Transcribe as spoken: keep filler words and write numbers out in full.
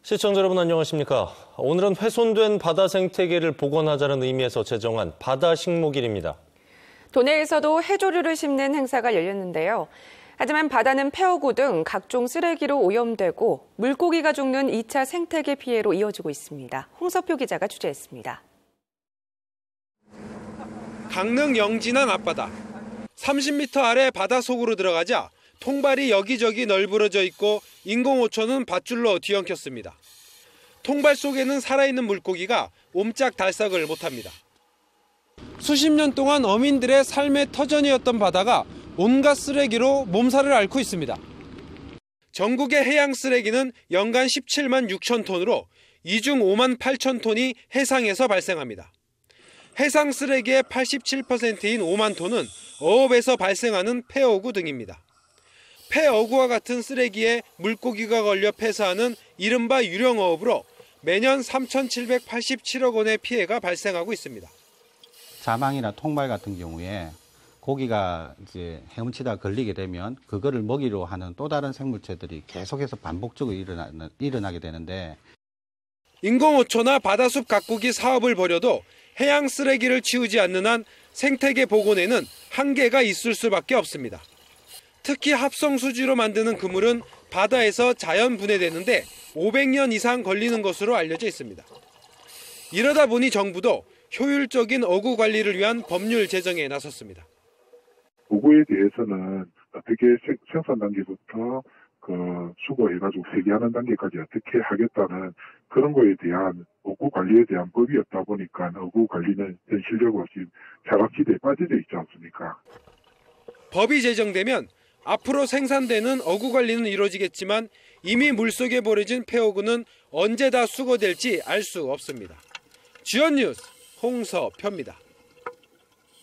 시청자 여러분 안녕하십니까. 오늘은 훼손된 바다 생태계를 복원하자는 의미에서 제정한 바다식목일입니다. 도내에서도 해조류를 심는 행사가 열렸는데요. 하지만 바다는 폐허구 등 각종 쓰레기로 오염되고 물고기가 죽는 이 차 생태계 피해로 이어지고 있습니다. 홍석표 기자가 취재했습니다. 강릉 영진안 앞바다. 삼십 미터 아래 바다 속으로 들어가자 통발이 여기저기 널브러져 있고 인공호초는 밧줄로 뒤엉켰습니다. 통발 속에는 살아있는 물고기가 옴짝달싹을 못합니다. 수십 년 동안 어민들의 삶의 터전이었던 바다가 온갖 쓰레기로 몸살을 앓고 있습니다. 전국의 해양 쓰레기는 연간 십칠만 육천 톤으로 이 중 오만 팔천 톤이 해상에서 발생합니다. 해상 쓰레기의 팔십칠 퍼센트인 오만 톤은 어업에서 발생하는 폐어구 등입니다. 폐어구와 같은 쓰레기에 물고기가 걸려 폐사하는 이른바 유령어업으로 매년 삼천칠백팔십칠억 원의 피해가 발생하고 있습니다. 자망이나 통발 같은 경우에 고기가 이제 헤엄치다 걸리게 되면 그거를 먹이로 하는 또 다른 생물체들이 계속해서 반복적으로 일어나, 일어나게 되는데 인공호초나 바다숲 가꾸기 사업을 벌여도 해양 쓰레기를 치우지 않는 한 생태계 복원에는 한계가 있을 수밖에 없습니다. 특히 합성수지로 만드는 그물은 바다에서 자연 분해되는데 오백 년 이상 걸리는 것으로 알려져 있습니다. 이러다 보니 정부도 효율적인 어구 관리를 위한 법률 제정에 나섰습니다. 어구에 대해서는 어떻게 생산 단계부터 그 수거해가지고 폐기하는 단계까지 어떻게 하겠다는 그런 거에 대한 어구 관리에 대한 법이었다 보니까 어구 관리는 현실적으로 지금 사각지대에 빠져져 있지 않습니까? 법이 제정되면 앞으로 생산되는 어구 관리는 이루어지겠지만 이미 물속에 버려진 폐어구는 언제 다 수거될지 알 수 없습니다. 주연 뉴스 홍석표입니다.